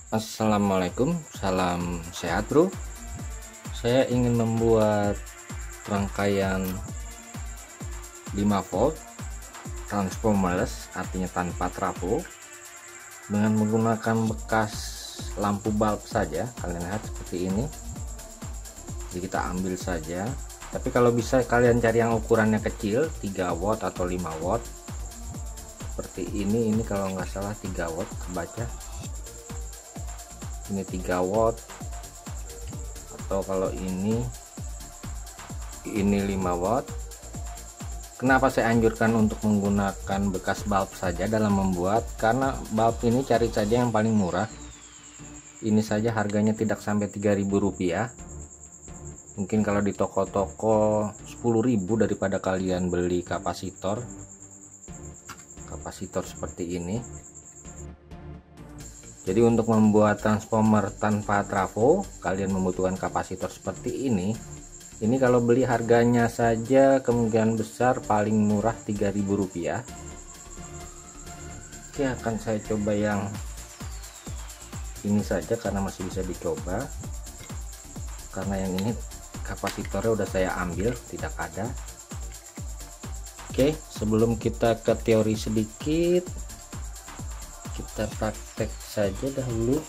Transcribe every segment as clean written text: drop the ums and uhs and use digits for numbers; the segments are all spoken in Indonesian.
Assalamualaikum, salam sehat bro. Saya ingin membuat rangkaian 5 volt transformers, artinya tanpa trafo, dengan menggunakan bekas lampu bulb saja. Kalian lihat seperti ini. Jadi kita ambil saja, tapi kalau bisa kalian cari yang ukurannya kecil, 3 watt atau 5 watt seperti ini. Ini kalau nggak salah 3 watt, kebaca ini 3 watt, atau kalau ini 5 watt. Kenapa saya anjurkan untuk menggunakan bekas bulb saja dalam membuat? Karena bulb ini cari saja yang paling murah. Ini saja harganya tidak sampai 3.000 rupiah. Mungkin kalau di toko-toko 10.000 daripada kalian beli kapasitor seperti ini. Jadi untuk membuat transformer tanpa trafo, kalian membutuhkan kapasitor seperti ini. Ini kalau beli harganya saja kemungkinan besar paling murah 3.000 rupiah. Oke, akan saya coba yang ini saja karena masih bisa dicoba. Karena yang ini kapasitornya udah saya ambil, tidak ada. Oke, sebelum kita ke teori sedikit, kita praktek saja dahulu.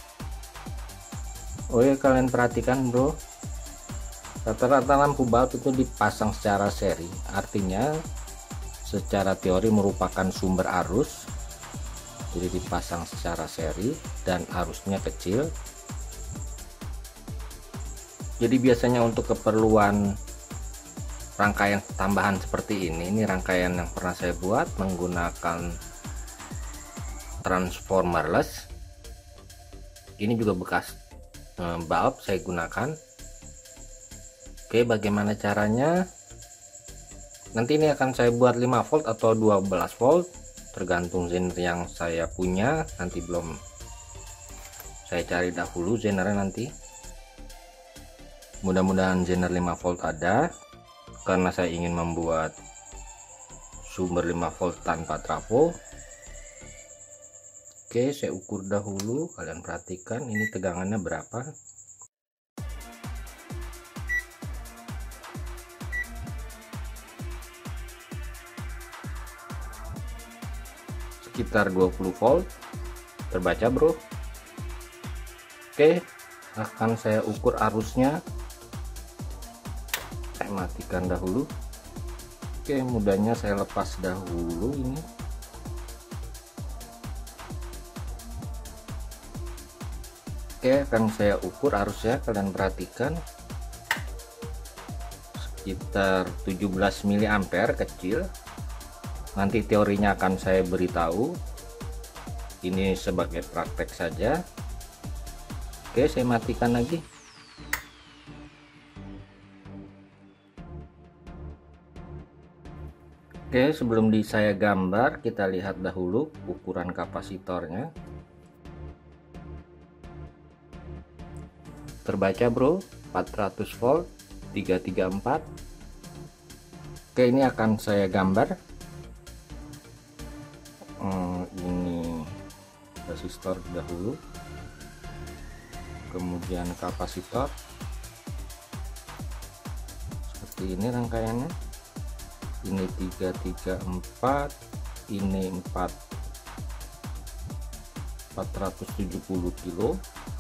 Oh ya, kalian perhatikan bro, rata-rata lampu bulb itu dipasang secara seri, artinya secara teori merupakan sumber arus. Jadi dipasang secara seri dan arusnya kecil. Jadi biasanya untuk keperluan rangkaian tambahan seperti ini rangkaian yang pernah saya buat menggunakan transformerless. Ini juga bekas bulb saya gunakan. Oke, bagaimana caranya? Nanti ini akan saya buat 5 volt atau 12 volt, tergantung genre yang saya punya. Nanti belum saya cari dahulu genre nanti. Mudah-mudahan genre 5 volt ada, karena saya ingin membuat sumber 5 volt tanpa trafo. Oke, saya ukur dahulu, kalian perhatikan ini tegangannya berapa. Sekitar 20 volt, terbaca bro. Oke, akan saya ukur arusnya. Saya matikan dahulu. Oke, mudahnya saya lepas dahulu ini. Oke, akan saya ukur arusnya, kalian perhatikan sekitar 17 mA, kecil. Nanti teorinya akan saya beritahu, ini sebagai praktek saja. Oke, saya matikan lagi. Oke, sebelum saya gambar, kita lihat dahulu ukuran kapasitornya. Terbaca bro, 400 volt 334. Oke, ini akan saya gambar. Ini resistor dahulu, kemudian kapasitor. Seperti ini rangkaiannya. Ini 334, ini 470 kilo.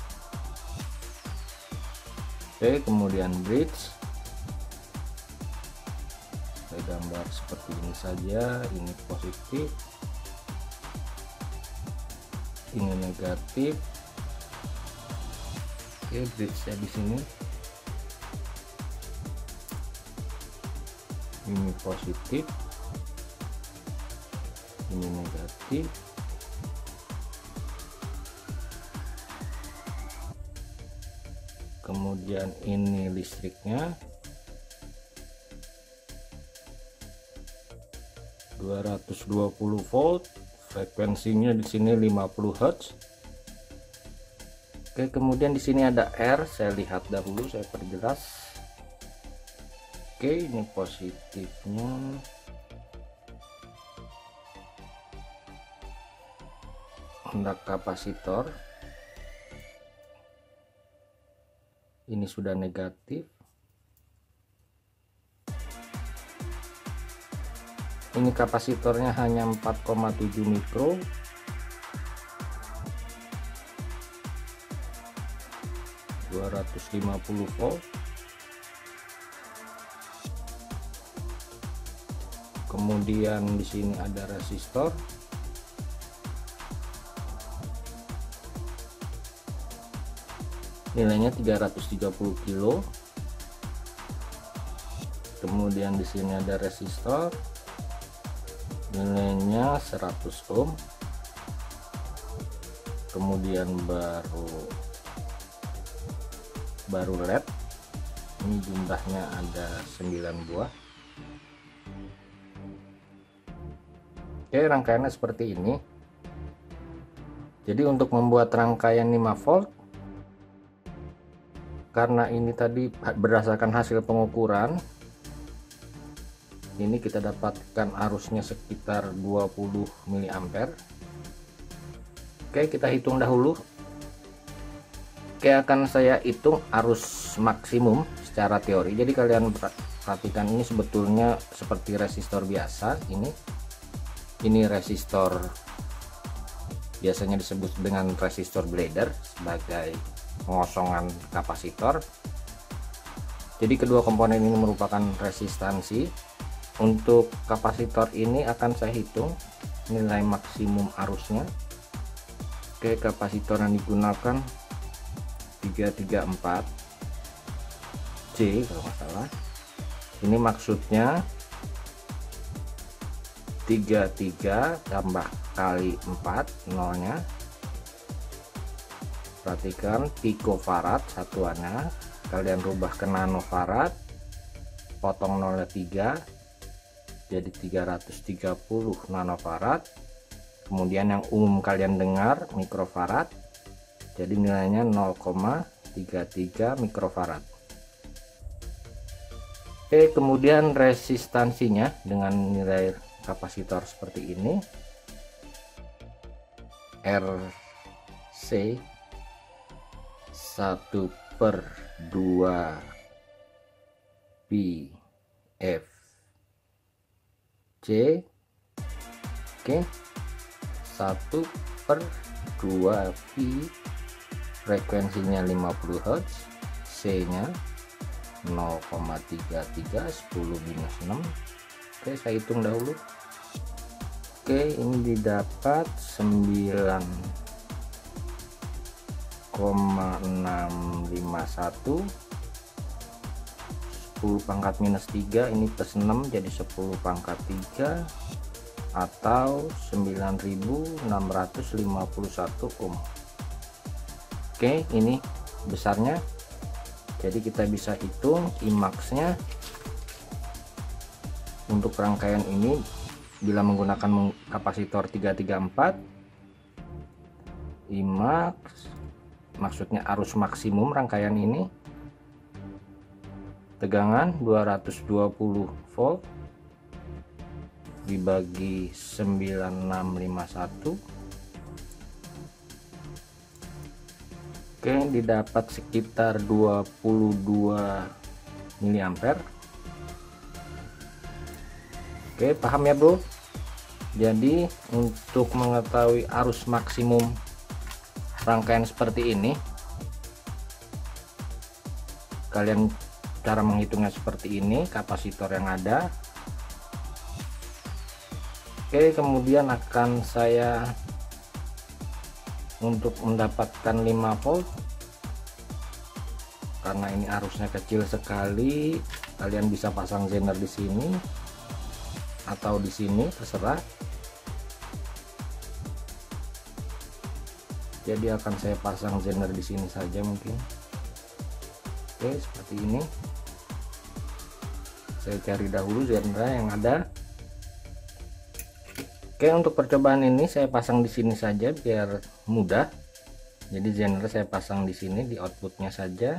Oke, kemudian bridge saya gambar seperti ini saja. Ini positif, ini negatif. Oke, bridge saya di sini. Ini positif, ini negatif. Kemudian ini listriknya 220 volt, frekuensinya di sini 50 Hz. Oke, kemudian di sini ada R, saya lihat dahulu, saya perjelas. Oke, ini positifnya. Hendak kapasitor. ini sudah negatif. Ini kapasitornya hanya 4,7 mikro. ...250 volt. Kemudian di sini ada resistor. Nilainya 330 kilo. Kemudian di sini ada resistor. Nilainya 100 ohm. Kemudian baru LED. Ini jumlahnya ada 9 buah. Oke, rangkaiannya seperti ini. Jadi untuk membuat rangkaian 5 volt, karena ini tadi berdasarkan hasil pengukuran, ini kita dapatkan arusnya sekitar 20 mA. Oke, kita hitung dahulu. Oke, akan saya hitung arus maksimum secara teori. Jadi kalian perhatikan, ini sebetulnya seperti resistor biasa. Ini resistor, biasanya disebut dengan resistor bladder sebagai pengosongan kapasitor. Jadi kedua komponen ini merupakan resistansi. Untuk kapasitor ini akan saya hitung nilai maksimum arusnya. Oke, kapasitor yang digunakan 334C kalau nggak salah. Ini maksudnya 33 tambah kali 4 nolnya. Perhatikan picofarad satuannya, kalian rubah ke nanofarad, potong nolnya 3, jadi 330 nanofarad. Kemudian yang umum kalian dengar mikrofarad, jadi nilainya 0,33 mikrofarad. Oke, kemudian resistansinya dengan nilai kapasitor seperti ini, RC 1/2 PF C. Oke, 1/2 pi, frekuensinya 50 Hz, C nya 0,33 10-6. Oke, saya hitung dahulu. Oke, ini didapat 9,651. 10 pangkat minus 3 ini plus 6 jadi 10 pangkat 3 atau 9651 ohm. Oke, ini besarnya. Jadi kita bisa hitung Imax nya untuk rangkaian ini bila menggunakan kapasitor 334. Imax maksudnya arus maksimum rangkaian ini, tegangan 220 volt dibagi 9651. Oke, didapat sekitar 22 mA. Oke, paham ya bro? Jadi untuk mengetahui arus maksimum rangkaian seperti ini, kalian cara menghitungnya seperti ini, kapasitor yang ada. Oke, kemudian akan saya untuk mendapatkan 5 volt, karena ini arusnya kecil sekali, kalian bisa pasang zener di sini atau di sini, terserah. Jadi akan saya pasang zener di sini saja mungkin. Oke, seperti ini. Saya cari dahulu zener yang ada. Oke, untuk percobaan ini saya pasang di sini saja biar mudah. Jadi zener saya pasang di sini di outputnya saja.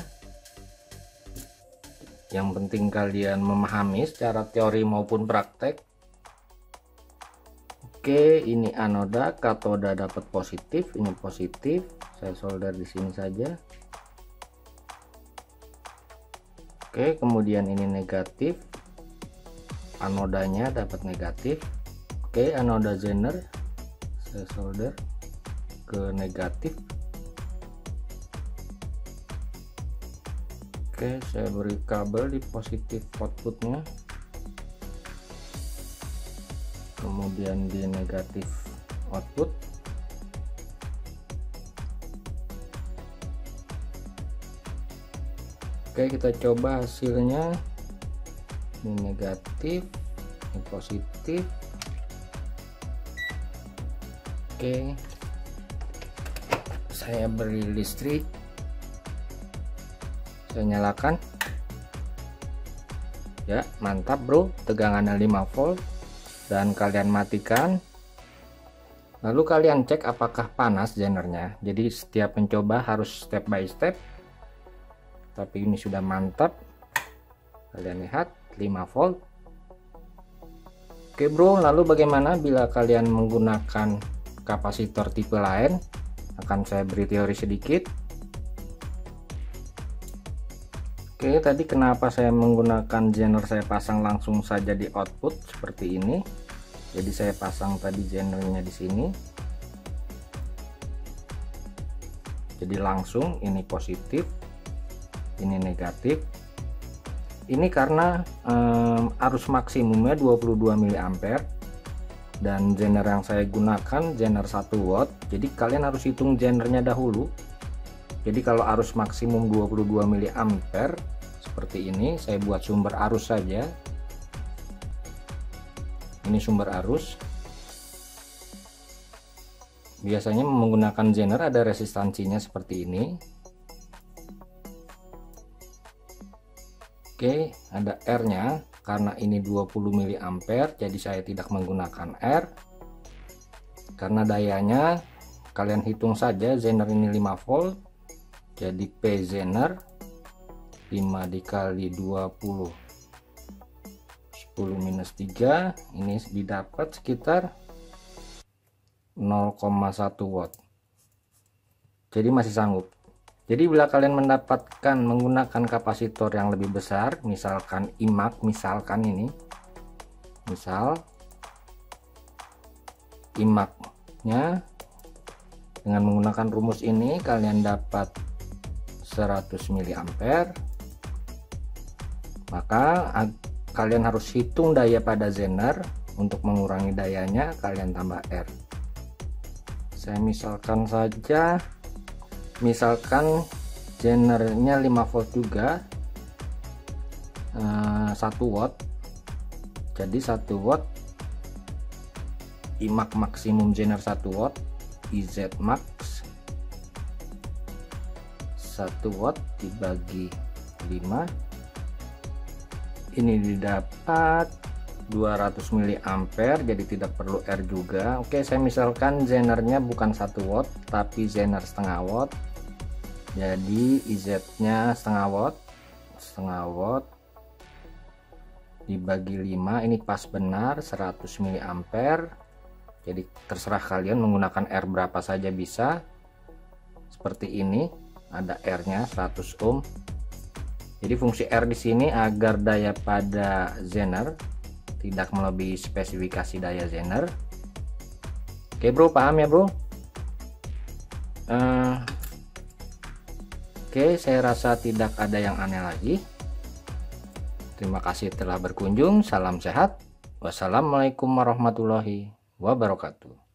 Yang penting kalian memahami secara teori maupun praktek. Oke, ini anoda, katoda dapat positif, ini positif. Saya solder di sini saja. Oke, kemudian ini negatif, anodanya dapat negatif. Oke, anoda zener saya solder ke negatif. Oke, saya beri kabel di positif outputnya, kemudian di negatif output. Oke, kita coba hasilnya. Ini negatif, ini positif. Oke, saya beri listrik, saya nyalakan. Ya, mantap bro, tegangannya 5 volt. Dan kalian matikan, lalu kalian cek apakah panas zenernya. Jadi setiap mencoba harus step by step, tapi ini sudah mantap. Kalian lihat 5 volt. Oke bro, lalu bagaimana bila kalian menggunakan kapasitor tipe lain? Akan saya beri teori sedikit. Oke, tadi kenapa saya menggunakan zener saya pasang langsung saja di output seperti ini. Jadi saya pasang tadi zenernya di sini. Jadi langsung ini positif, ini negatif. Ini karena arus maksimumnya 22 mA dan zener yang saya gunakan zener 1 watt. Jadi kalian harus hitung zenernya dahulu. Jadi kalau arus maksimum 22 mA seperti ini, saya buat sumber arus saja. Ini sumber arus. Biasanya menggunakan zener ada resistansinya seperti ini. Oke, ada R-nya. Karena ini 20 mA, jadi saya tidak menggunakan R. Karena dayanya kalian hitung saja, zener ini 5 volt. Jadi P zener 5 dikali 20 10 minus 3, ini didapat sekitar 0,1 watt. Jadi masih sanggup. Jadi bila kalian mendapatkan menggunakan kapasitor yang lebih besar, misalkan IMAX, misalkan ini, misal IMAX-nya dengan menggunakan rumus ini kalian dapat 100 mA, maka kalian harus hitung daya pada zener. Untuk mengurangi dayanya kalian tambah R. Saya misalkan saja, misalkan zenernya 5 volt juga, 1 watt. Jadi 1 watt IMAX maksimum zener 1 watt, IZ max 1 watt dibagi 5, ini didapat 200 mA, jadi tidak perlu R juga. Oke, saya misalkan zenernya bukan 1 watt tapi zener setengah watt, jadi IZ nya setengah watt dibagi 5, ini pas benar 100 mA. Jadi terserah kalian menggunakan R berapa saja bisa. Seperti ini, ada R nya 100 ohm. Jadi fungsi R di sini agar daya pada zener tidak melebihi spesifikasi daya zener. Oke bro, paham ya bro? Oke, saya rasa tidak ada yang aneh lagi. Terima kasih telah berkunjung. Salam sehat. Wassalamualaikum warahmatullahi wabarakatuh.